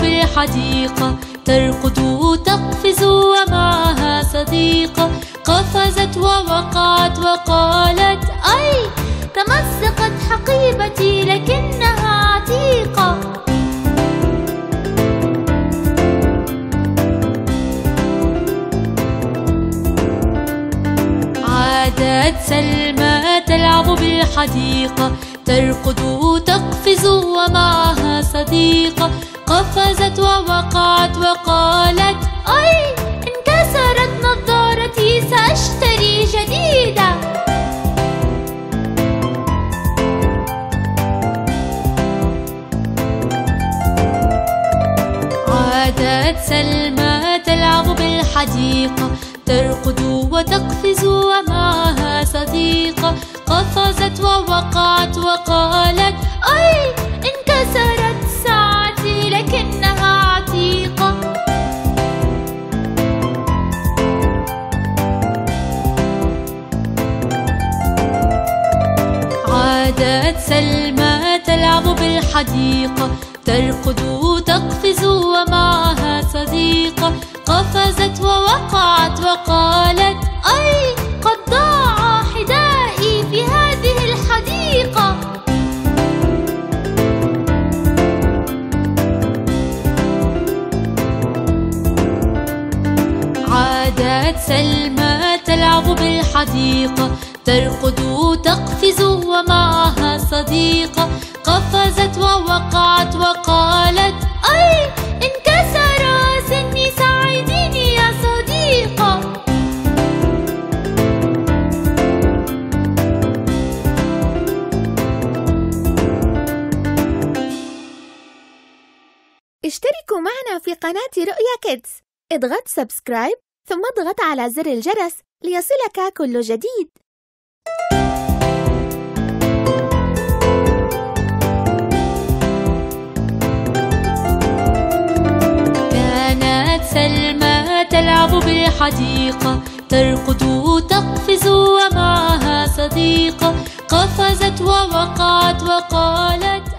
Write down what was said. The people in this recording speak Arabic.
بالحديقة، ترقد تقفز ومعها صديقة. قفزت ووقعت وقالت أي، تمزقت حقيبتي لكنها عتيقة. عادت سلمى تلعب بالحديقة، ترقد تقفز ومعها صديقة. قفزت ووقعت وقالت أي، انكسرت نظارتي، سأشتري جديدة. عادت سلمى تلعب بالحديقة، ترقد وتقفز ومعها صديقة. قفزت ووقعت وقالت أي، انكسرت ساعتي لكنها عتيقة. عادت سلمى تلعب بالحديقة، ترقد تقفز ومعها صديقة. قفزت ووقعت وقالت أي، قد ضاع حذائي في هذه الحديقة. عادت سلمى تلعب بالحديقة، ترقد تقفز ومعها صديقة. قفزت ووقعت وقالت أي، انكسر سني، ساعديني يا صديقة. اشتركوا معنا في قناة رؤيا كيدز. اضغط سبسكرايب ثم اضغط على زر الجرس ليصلك كل جديد. كانت سلمى تلعب بالحديقة، ترقد تقفز ومعها صديقة. قفزت ووقعت وقالت